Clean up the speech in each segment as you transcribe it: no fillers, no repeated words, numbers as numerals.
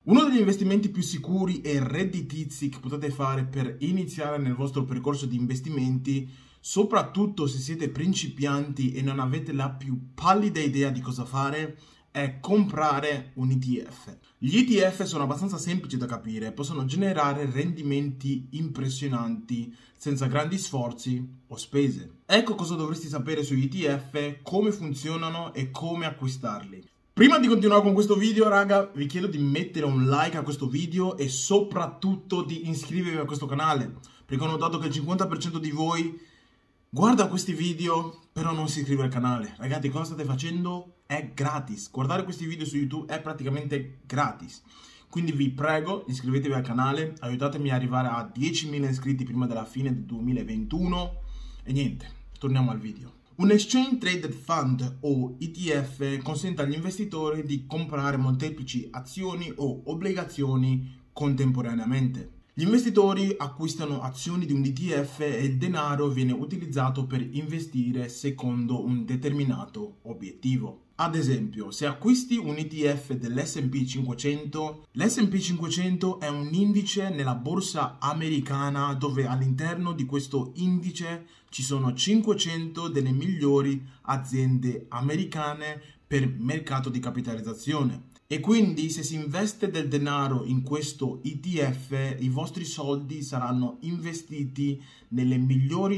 Uno degli investimenti più sicuri e redditizi che potete fare per iniziare nel vostro percorso di investimenti, soprattutto se siete principianti e non avete la più pallida idea di cosa fare, è comprare un ETF. Gli ETF sono abbastanza semplici da capire, possono generare rendimenti impressionanti senza grandi sforzi o spese. Ecco cosa dovresti sapere sugli ETF, come funzionano e come acquistarli. Prima di continuare con questo video, raga, vi chiedo di mettere un like a questo video e soprattutto di iscrivervi a questo canale, perché ho notato che il 50% di voi guarda questi video però non si iscrive al canale. Ragazzi, cosa state facendo? È gratis. Guardare questi video su YouTube è praticamente gratis. Quindi vi prego, iscrivetevi al canale, aiutatemi ad arrivare a 10.000 iscritti prima della fine del 2021 e niente, torniamo al video. Un Exchange Traded Fund o ETF consente agli investitori di comprare molteplici azioni o obbligazioni contemporaneamente. Gli investitori acquistano azioni di un ETF e il denaro viene utilizzato per investire secondo un determinato obiettivo. Ad esempio, se acquisti un ETF dell'S&P 500, l'S&P 500 è un indice nella borsa americana dove all'interno di questo indice ci sono 500 delle migliori aziende americane per mercato di capitalizzazione. E quindi se si investe del denaro in questo ETF, i vostri soldi saranno investiti nelle migliori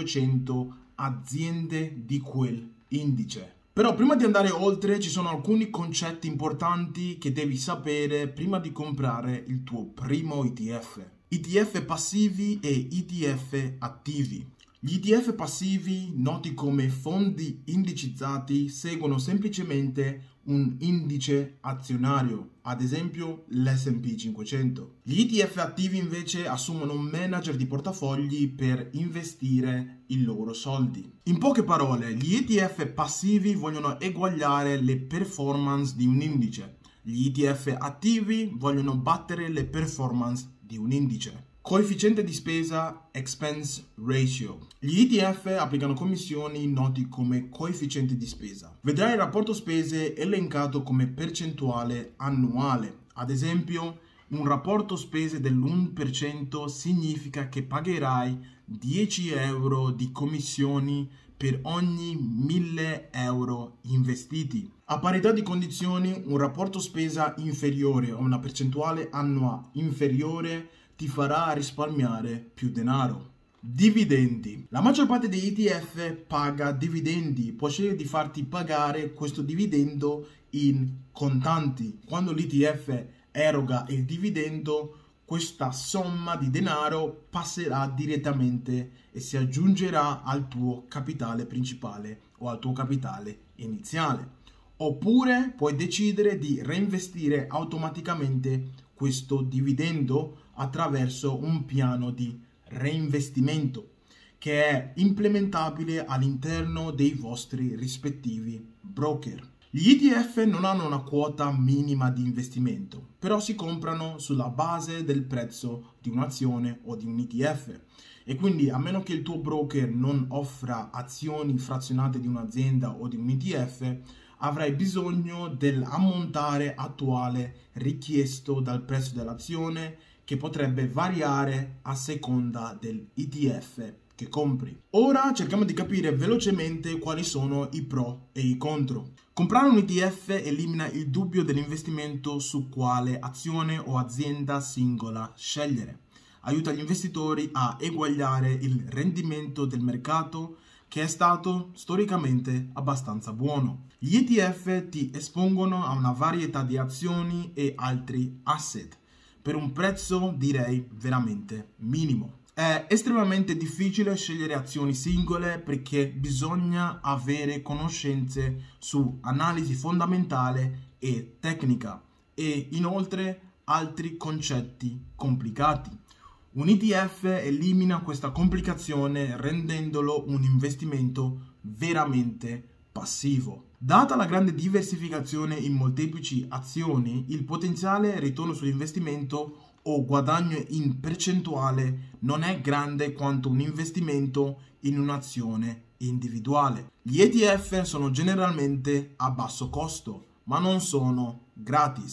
500 aziende di quel indice. Però prima di andare oltre ci sono alcuni concetti importanti che devi sapere prima di comprare il tuo primo ETF. ETF passivi e ETF attivi. Gli ETF passivi, noti come fondi indicizzati, seguono semplicemente un indice azionario, ad esempio l'S&P 500. Gli ETF attivi invece assumono un manager di portafogli per investire i loro soldi. In poche parole, gli ETF passivi vogliono eguagliare le performance di un indice. Gli ETF attivi vogliono battere le performance di un indice. Coefficiente di spesa expense ratio. Gli ETF applicano commissioni noti come coefficiente di spesa. Vedrai il rapporto spese elencato come percentuale annuale. Ad esempio, un rapporto spese dell'1% significa che pagherai 10 euro di commissioni per ogni 1000 euro investiti. A parità di condizioni, un rapporto spesa inferiore o una percentuale annua inferiore ti farà risparmiare più denaro. Dividendi. La maggior parte degli ETF paga dividendi, può scegliere di farti pagare questo dividendo in contanti. Quando l'ETF eroga il dividendo, questa somma di denaro passerà direttamente e si aggiungerà al tuo capitale principale o al tuo capitale iniziale. Oppure puoi decidere di reinvestire automaticamente questo dividendo attraverso un piano di reinvestimento che è implementabile all'interno dei vostri rispettivi broker. Gli ETF non hanno una quota minima di investimento, però si comprano sulla base del prezzo di un'azione o di un ETF. E quindi a meno che il tuo broker non offra azioni frazionate di un'azienda o di un ETF, avrai bisogno dell'ammontare attuale richiesto dal prezzo dell'azione, che potrebbe variare a seconda dell'ETF che compri. Ora cerchiamo di capire velocemente quali sono i pro e i contro. Comprare un ETF elimina il dubbio dell'investimento su quale azione o azienda singola scegliere. Aiuta gli investitori a eguagliare il rendimento del mercato, che è stato storicamente abbastanza buono. Gli ETF ti espongono a una varietà di azioni e altri asset per un prezzo direi veramente minimo. È estremamente difficile scegliere azioni singole perché bisogna avere conoscenze su analisi fondamentale e tecnica e inoltre altri concetti complicati. Un ETF elimina questa complicazione rendendolo un investimento veramente passivo. Data la grande diversificazione in molteplici azioni, il potenziale ritorno sull'investimento o guadagno in percentuale non è grande quanto un investimento in un'azione individuale. Gli ETF sono generalmente a basso costo, ma non sono gratis.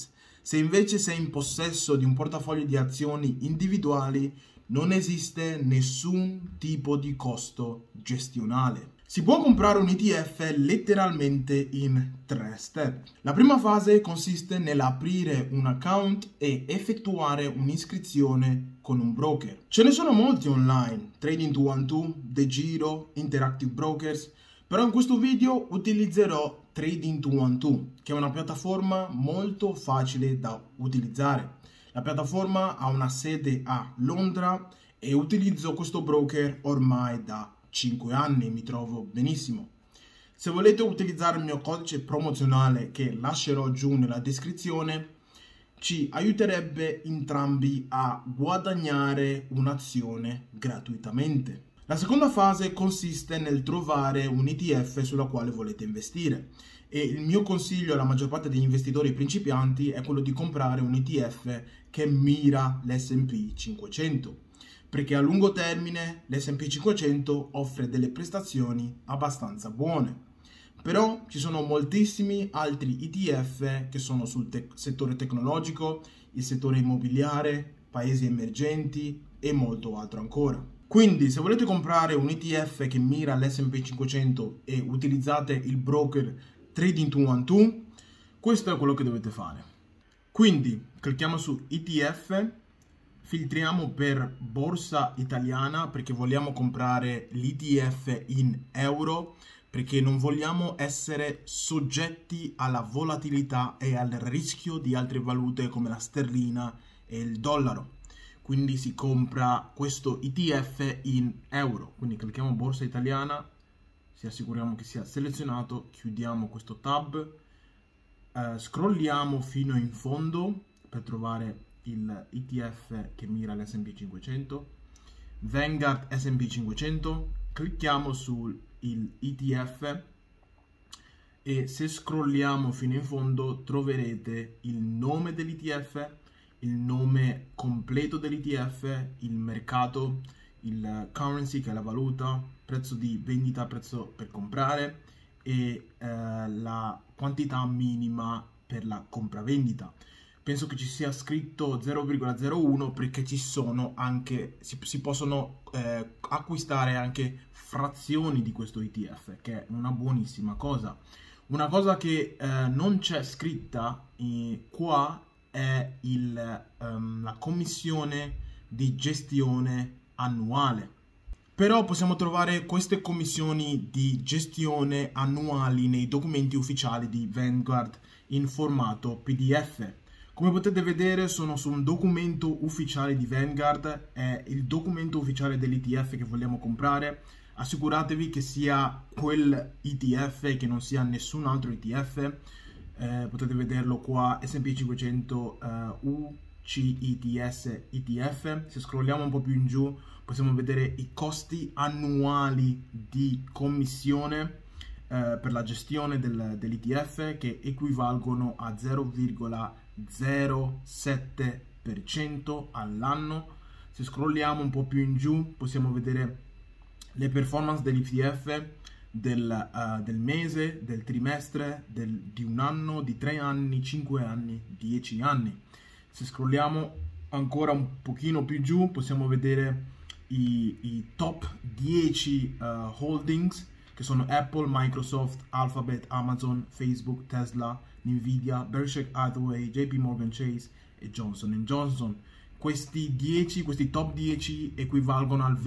Se invece sei in possesso di un portafoglio di azioni individuali, non esiste nessun tipo di costo gestionale. Si può comprare un ETF letteralmente in 3 step. La prima fase consiste nell'aprire un account e effettuare un'iscrizione con un broker. Ce ne sono molti online, Trading212, DeGiro, Interactive Brokers, però in questo video utilizzerò Trading212, che è una piattaforma molto facile da utilizzare. La piattaforma ha una sede a Londra e utilizzo questo broker ormai da 5 anni, mi trovo benissimo. Se volete utilizzare il mio codice promozionale che lascerò giù nella descrizione, ci aiuterebbe entrambi a guadagnare un'azione gratuitamente. La seconda fase consiste nel trovare un ETF sulla quale volete investire e il mio consiglio alla maggior parte degli investitori principianti è quello di comprare un ETF che mira l'S&P 500, perché a lungo termine l'S&P 500 offre delle prestazioni abbastanza buone. Però ci sono moltissimi altri ETF che sono sul settore tecnologico, il settore immobiliare, paesi emergenti e molto altro ancora. Quindi se volete comprare un ETF che mira l'S&P 500 e utilizzate il broker Trading212, questo è quello che dovete fare. Quindi clicchiamo su ETF, filtriamo per borsa italiana perché vogliamo comprare l'ETF in euro, perché non vogliamo essere soggetti alla volatilità e al rischio di altre valute come la sterlina e il dollaro. Quindi si compra questo ETF in euro. Quindi clicchiamo borsa italiana, ci assicuriamo che sia selezionato, chiudiamo questo tab, scrolliamo fino in fondo per trovare il ETF che mira l'S&P 500, Vanguard S&P 500, clicchiamo sul ETF e se scrolliamo fino in fondo troverete il nome dell'ETF, il nome completo dell'ETF, il mercato, il currency che è la valuta, prezzo di vendita, prezzo per comprare e la quantità minima per la compravendita. Penso che ci sia scritto 0,01 perché ci sono anche, si possono acquistare anche frazioni di questo ETF, che è una buonissima cosa. Una cosa che non c'è scritta qua è la commissione di gestione annuale. Però possiamo trovare queste commissioni di gestione annuali nei documenti ufficiali di Vanguard in formato PDF. Come potete vedere sono su un documento ufficiale di Vanguard, è il documento ufficiale dell'ETF che vogliamo comprare. Assicuratevi che sia quel ETF e che non sia nessun altro ETF. Potete vederlo qua, S&P 500 UCITS ETF. Se scrolliamo un po' più in giù possiamo vedere i costi annuali di commissione per la gestione dell'ETF che equivalgono a 0,07% all'anno. Se scrolliamo un po' più in giù possiamo vedere le performance dell'ETF del mese, del trimestre, di un anno, di 3 anni, 5 anni, 10 anni. Se scrolliamo ancora un pochino più giù possiamo vedere i top 10 holdings che sono Apple, Microsoft, Alphabet, Amazon, Facebook, Tesla, Nvidia, Berkshire Hathaway, JP Morgan Chase e Johnson & Johnson. Questi top 10 equivalgono al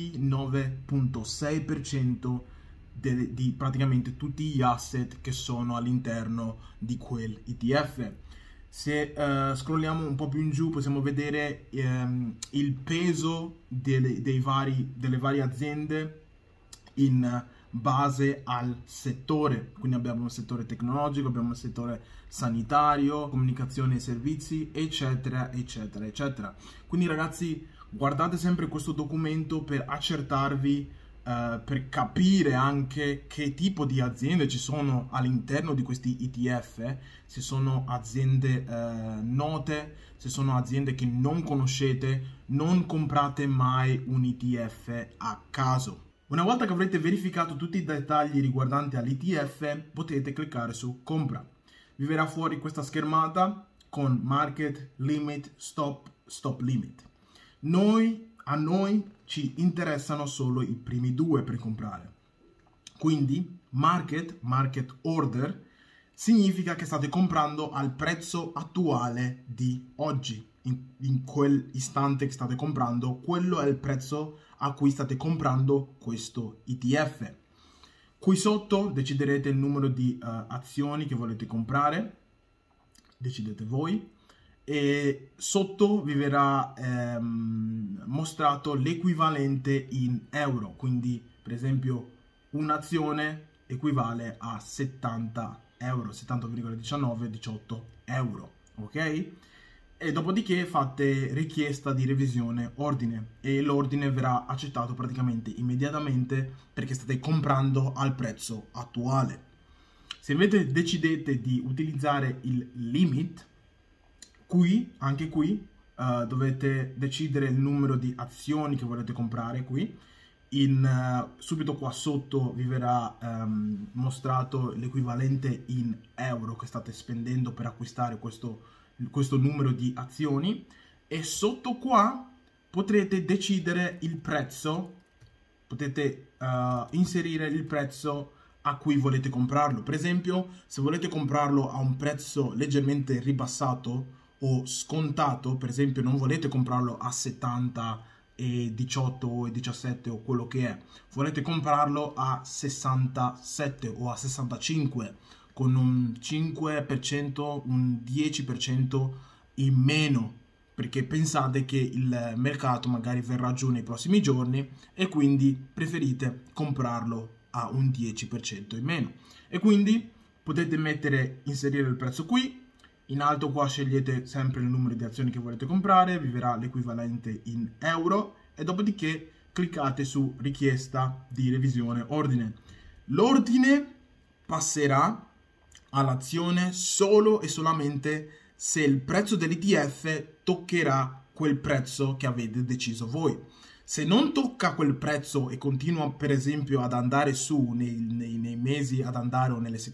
29,6% di praticamente tutti gli asset che sono all'interno di quel ETF. Se scrolliamo un po' più in giù possiamo vedere il peso delle varie aziende in base al settore. Quindi abbiamo un settore tecnologico, abbiamo un settore sanitario, comunicazione e servizi, eccetera eccetera eccetera. Quindi ragazzi, guardate sempre questo documento per accertarvi, per capire anche che tipo di aziende ci sono all'interno di questi ETF, se sono aziende note, se sono aziende che non conoscete. Non comprate mai un ETF a caso. Una volta che avrete verificato tutti i dettagli riguardanti all'ETF, potete cliccare su compra. Vi verrà fuori questa schermata con market, limit, stop limit. A noi ci interessano solo i primi due per comprare. Quindi market order significa che state comprando al prezzo attuale di oggi. In quel istante che state comprando, quello è il prezzo a cui state comprando questo ETF. Qui sotto deciderete il numero di azioni che volete comprare, decidete voi, e sotto vi verrà mostrato l'equivalente in euro. Quindi per esempio un'azione equivale a 70 euro, 70,1918 euro, ok? E dopodiché fate richiesta di revisione ordine e l'ordine verrà accettato praticamente immediatamente perché state comprando al prezzo attuale. Se invece decidete di utilizzare il limit, anche qui dovete decidere il numero di azioni che volete comprare qui. Subito qua sotto vi verrà mostrato l'equivalente in euro che state spendendo per acquistare questo numero di azioni, e sotto qua potrete decidere il prezzo, potete inserire il prezzo a cui volete comprarlo. Per esempio, se volete comprarlo a un prezzo leggermente ribassato o scontato, per esempio non volete comprarlo a 70 e 18 o 17 o quello che è, volete comprarlo a 67 o a 65 con un 5%, un 10% in meno, perché pensate che il mercato magari verrà giù nei prossimi giorni e quindi preferite comprarlo a un 10% in meno. E quindi potete inserire il prezzo qui, in alto qua scegliete sempre il numero di azioni che volete comprare, vi verrà l'equivalente in euro e dopodiché cliccate su richiesta di revisione ordine. L'ordine passerà all'azione solo e solamente se il prezzo dell'ETF toccherà quel prezzo che avete deciso voi. Se non tocca quel prezzo e continua per esempio ad andare su nei mesi ad andare o nelle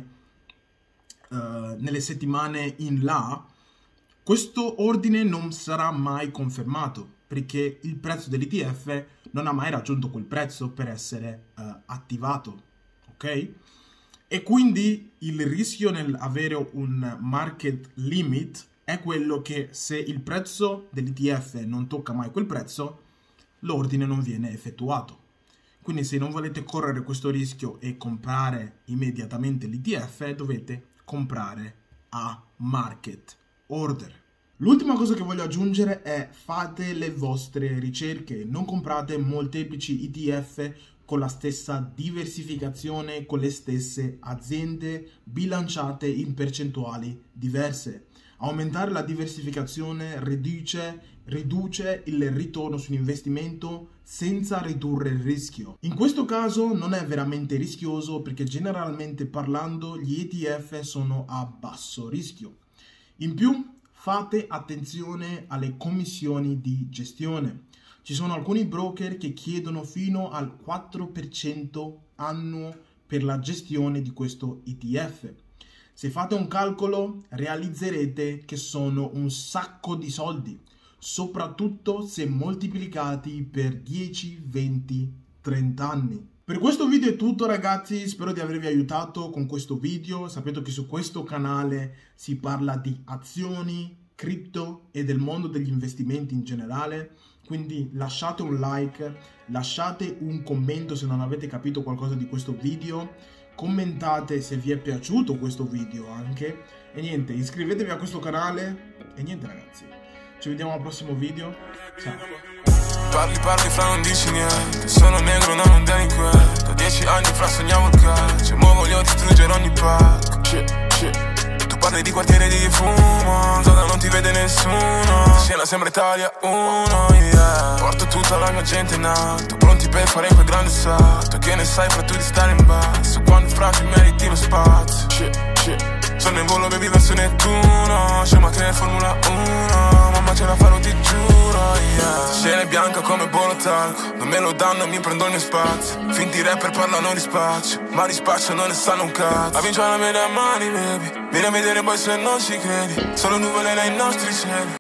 settimane in là, questo ordine non sarà mai confermato perché il prezzo dell'ETF non ha mai raggiunto quel prezzo per essere attivato, ok? E quindi il rischio nell'avere un market limit è quello che se il prezzo dell'ETF non tocca mai quel prezzo, l'ordine non viene effettuato. Quindi se non volete correre questo rischio e comprare immediatamente l'ETF, dovete comprare a market order. L'ultima cosa che voglio aggiungere è: fate le vostre ricerche, non comprate molteplici ETF con la stessa diversificazione, con le stesse aziende bilanciate in percentuali diverse. Aumentare la diversificazione riduce il ritorno sull'investimento senza ridurre il rischio. In questo caso non è veramente rischioso perché generalmente parlando gli ETF sono a basso rischio. In più fate attenzione alle commissioni di gestione. Ci sono alcuni broker che chiedono fino al 4% annuo per la gestione di questo ETF. Se fate un calcolo realizzerete che sono un sacco di soldi, soprattutto se moltiplicati per 10, 20, 30 anni. Per questo video è tutto ragazzi, spero di avervi aiutato con questo video. Sapete che su questo canale si parla di azioni, cripto e del mondo degli investimenti in generale. Quindi lasciate un like, lasciate un commento se non avete capito qualcosa di questo video, commentate se vi è piaciuto questo video anche, e niente, iscrivetevi a questo canale, e niente ragazzi, ci vediamo al prossimo video, ciao! Parli fra non dici niente, sono negro non delinquente, da 10 anni fra sognavo il calcio, mo voglio distruggere ogni palco, tu parli di quartiere di fumo, zona non ti vede nessuno, scena sembra Italia 1, yeah. Porto tutta la mia gente in alto, pronti per fare quel grande salto, che ne sai fra tu di stare in basso, quando fra ti meriti lo spazio, sono in volo baby verso Nettuno, c'è ma che è Formula 1, mamma ce la farò ti giuro, yeah. Scena è bianca come Bolotalco, non me lo danno mi prendo il mio spazio, finti rapper parlano di spaccio, ma di spaccio non ne sanno un cazzo, a vincere la media mani baby. Vieni a vedere poi se non ci credi, solo nuvole nei nostri cieli.